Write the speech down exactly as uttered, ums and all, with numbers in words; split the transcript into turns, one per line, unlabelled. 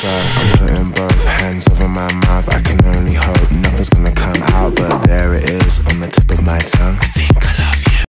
side. I'm putting both hands over my mouth. I can only hope nothing's gonna